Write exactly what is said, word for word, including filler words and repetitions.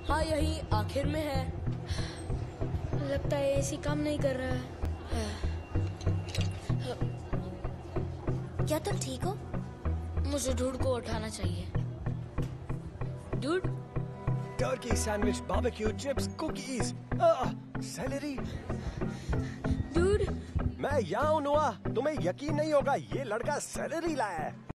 हाँ यही आखिर में है। लगता है एसी काम नहीं कर रहा है। क्या तुम ठीक हो? मुझे डूड को उठाना चाहिए। Dude, turkey sandwich, barbecue chips, cookies, celery. Dude, मैं यहाँ हूँ नुआ, तुम्हें यकीन नहीं होगा, ये लड़का सेलेरी लाया है।